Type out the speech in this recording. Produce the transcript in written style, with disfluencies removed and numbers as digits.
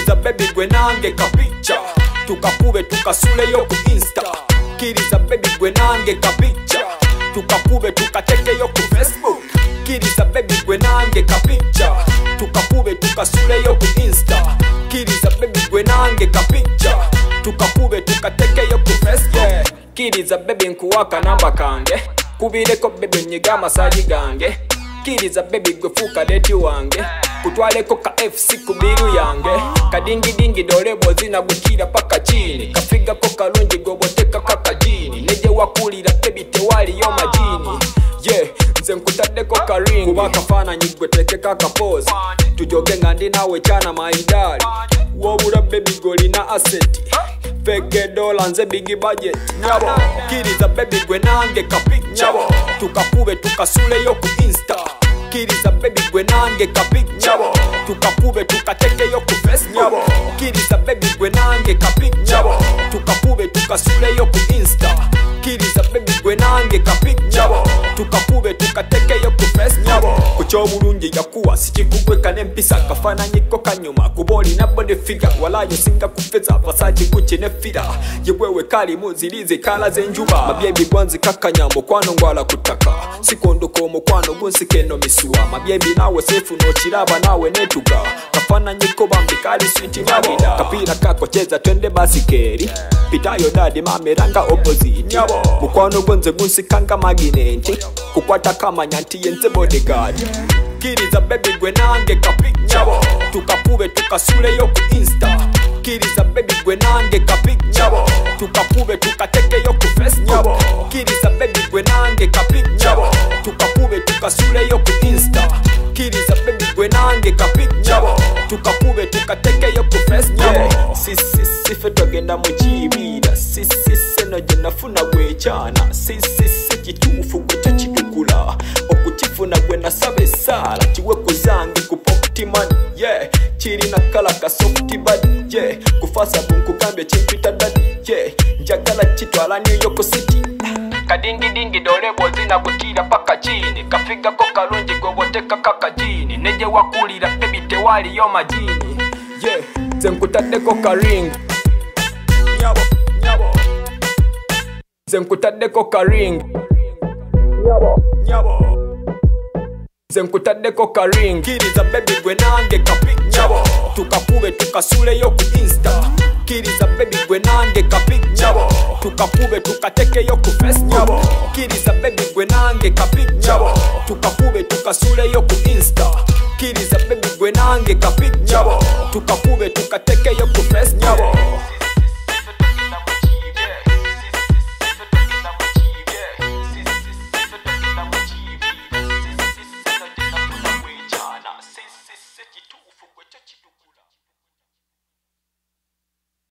Kiriza baby gwe nange kapicha tukakube tukasuleyo ku Insta. Kiriza baby gwe nange kapicha tukakube tukatekeyo ku Facebook. Kiriza baby gwe nange kapicha tukakube tukasuleyo ku Insta. Kiriza baby gwe nange kapicha tukakube tukatekeyo ku Facebook. Kiriza baby nkuwaka namba kange kubireko baby nyiga masaji gange. Kiriza baby gwe fuka deti wange kutwaleko ka FC kubiru yange. Kadingi dingi dole bozina gukira paka chini kafiga ko kalungi goboteka kakajini. Neje wakulira baby tewali yo majini. Yeah, nze nkutaddeko ka ring kubaka fana nyigwe teke kaka pose. Tujoge ngandi nawe chana maidali. Wobura baby goli na asset. Fege dola nze bigi budget. Nyabo, kiriza baby gwe nange kapicha tukakube tukasuleyo ku Insta. Kiriza baby gwe nange kapicha tukakube tukatekeyo ku Facebook. Kiriza baby gwe nange kapicha tukakube tukasuleyo ku Insta. Kiriza baby gwe nange kapicha tukakube tukatekeyo ku Facebook. Kucho bulungi yakuwa sikikugweka nempisa kafananyiko kanyuma kuboli na body figure walayo singa kufeza Versace Gucci ne fira. Yewewe kali muzilize kala zenjuba mabyebi gwanzi kakanyambo kwano ngwala kutaka sikondoko mukwano gunsikeno misuwa. Mabyebi nawe sefu no chiraba nawe netuga kafananyiko bambi kali sweet magida. Kapira kako cheza twende basikeri pitayo dadi mameranga opposite. Mukwano gonze gunsikanga maginenti kukwata kama nyanti yenze bodyguard. Kiriza baby gwe nange kapicha tukakube tukasuleyo ku Insta. Kiriza baby gwe nange kapicha tukakube tukatekeyo ku Facebook. Kiriza baby gwe nange kapicha tukakube tukasuleyo ku Insta. Kiriza baby gwe nange kapicha tukakube tukatekeyo ku Facebook. Sisi fetogenda mukibira sisi senoje nafuna gwe chana sisi kitufu gwe chachitukula okukifuna gwe nasabe sala kiwe kuzange ku pocket money. Yeah, chiri na kala ka soft body. Yeah, kufasa bunku kambye chimpita daddy. Yeah, njagala chitwala New York City. Kadingi dingi dole bozina gukira paka chini kafiga ko kalungi goboteka kakajini. Neje wakulira baby tewali yo majini. Yeah, zenkutaddeko ka ring. Nyabo, nyabo. Zenkutaddeko ka ring. Nyabo, nyabo. Zenkutaddeko ka ring. Kiriza baby gwe nange kapicha tukakube tukasuleyo ku Insta. Kiriza baby gwe nange kapicha tukakube tukatekeyo ku Facebook. Kiriza baby gwe nange kapicha tukakube tukasuleyo ku Insta. Kiriza baby gwe nange kapicha tukakube tukatekeyo ku Facebook.